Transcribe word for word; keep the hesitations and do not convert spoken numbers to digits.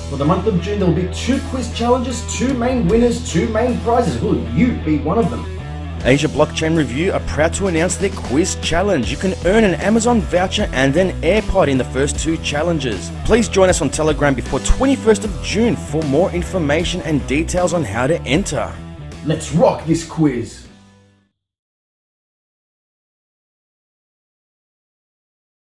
For the month of June, there will be two quiz challenges, two main winners, two main prizes. Will you be one of them? Asia Blockchain Review are proud to announce their quiz challenge. You can earn an Amazon voucher and an AirPod in the first two challenges. Please join us on Telegram before twenty-first of June for more information and details on how to enter. Let's rock this quiz!